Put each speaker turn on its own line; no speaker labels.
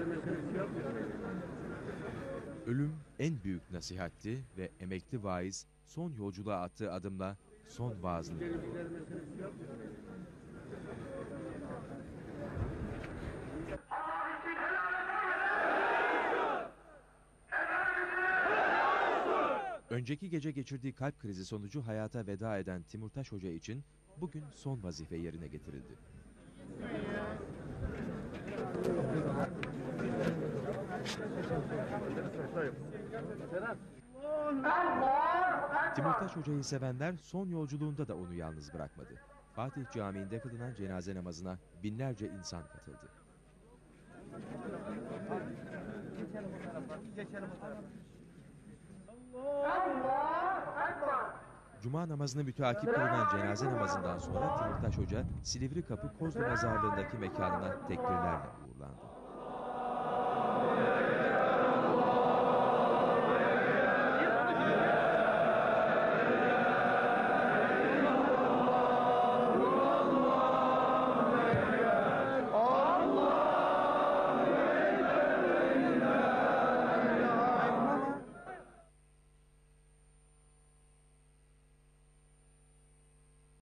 Ölüm en büyük nasihatti ve emekli vaiz son yolculuğa attığı adımla son vaazını yapıyor. Önceki gece geçirdiği kalp krizi sonucu hayata veda eden Timurtaş Hoca için bugün son vazife yerine getirildi. Timurtaş Hoca'yı sevenler son yolculuğunda da onu yalnız bırakmadı. Fatih Camii'nde kılınan cenaze namazına binlerce insan katıldı. Cuma namazını müteakip kılınan cenaze namazından sonra Timurtaş Hoca Silivri Kapı Kozlu Mezarlığı'ndaki mekanına tekbirlerle